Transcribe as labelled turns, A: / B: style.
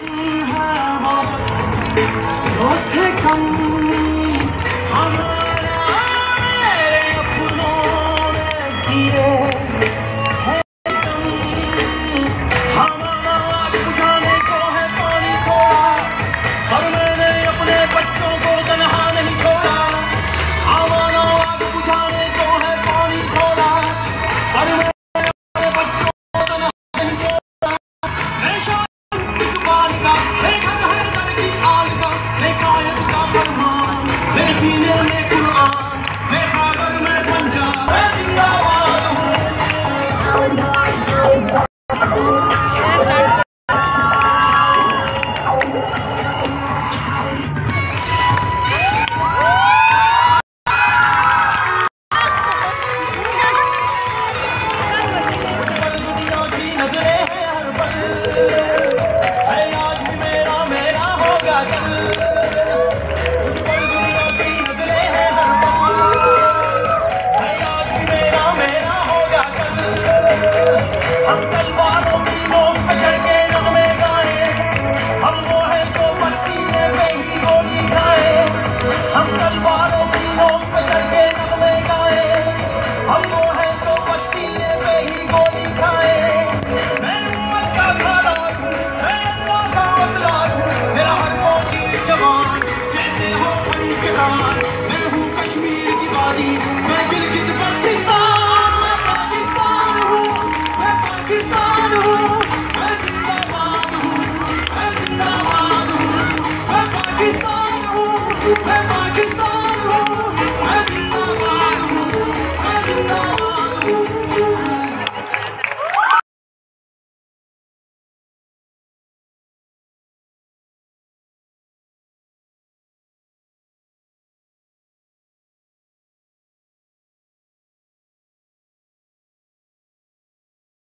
A: दोस्त कम हमारा मेरे अपनों ने किए है कम, हमारा आग बुझाने को है पानी थोड़ा, पर मैंने अपने बच्चों को तन्हा नहीं छोड़ा। हमारा आग बुझाने को है पानी थोड़ा, पर मैंने अपने बच्चों को तन्हा नहीं छोड़ा। मैं शान जुबान का, मैं घर है दर की आल का, मैं कायद का फरमान, मैं सीने में कुरान, मैं सागर में पंजाब, मैं जिंदाबाद हूँ। दुनिया की नजरें हैं हर पल, है आज भी मेरा मेरा होगा कल। मुझ पर दुनिया की नजरें हैं हर पल, है आज भी मेरा मेरा होगा कल। हम तलवारों की नोक पे चढ़ के नगमे गाए, हम वो हैं जो बस सीने पे ही गोली खाए। हम तलवारों की नोक पे चढ़ के नगमे गाए, हम वो हैं जो बस सीने पे ही गोली खाए। मैं उम्मत का सालार हूँ, मैं अल्लाह का असरार हूँ, मेरा हर फौजी जवान जैसे हो बड़ी चट्टान। मैं हूँ कश्मीर की वादी, मैं गिलगित बल्तिस्तान, मैं पाकिस्तान हूँ, मैं पाकिस्तान हूँ, मैं जिंदाबाद हूँ, मैं जिंदाबाद हूँ, मैं पाकिस्तान हूँ, मैं पाकिस्तान